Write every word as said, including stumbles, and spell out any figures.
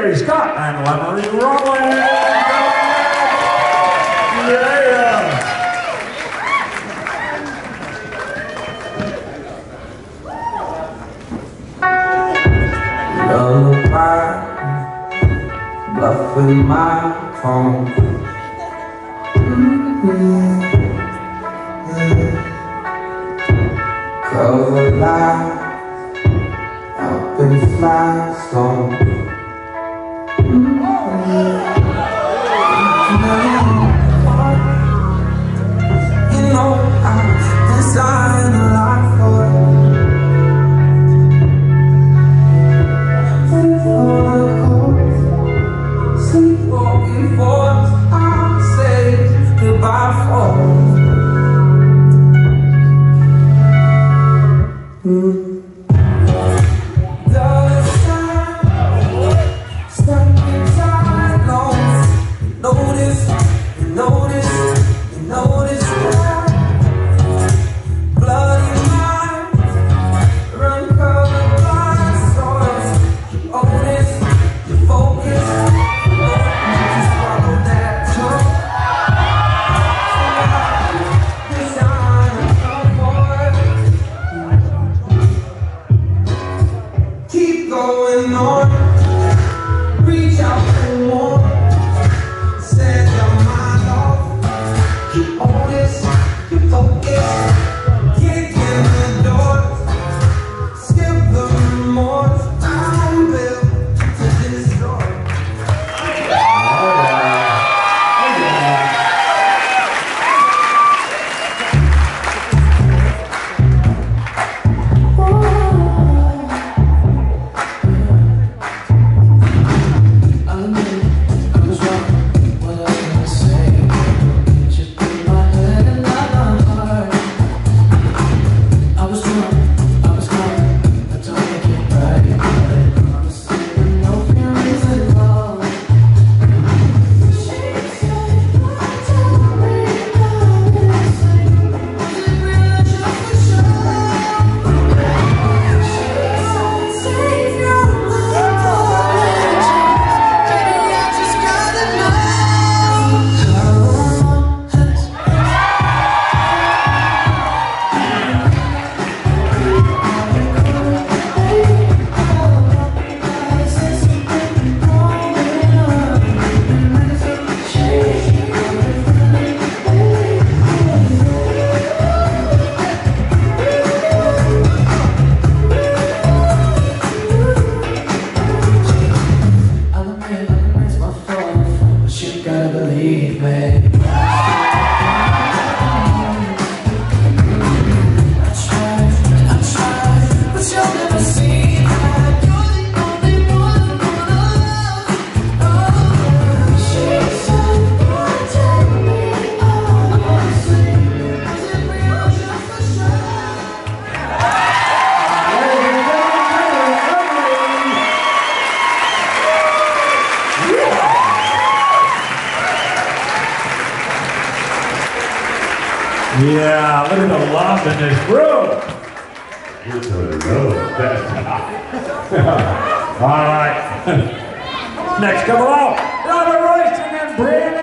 Gary Scott and Lemery Rowland. Yeah. Lullaby, bluffing my phone. Mm-hmm. Cover light up in flagstone. Mm-hmm. You know I'm designing a lot for you. Sleepwalking forms, I'll say goodbye for. Mm. The sun, stuck inside lungs. You notice, you notice, you notice that bloody minds run covered by stars. You own it, you focus. Going on, reach out for more, set your mind off, you own this, you focus, kick in the door, skip the remorse, I'm built to destroy. Believe me. Yeah, look at the love in this room. All right. Next, come along. Robert Royston and Brandon.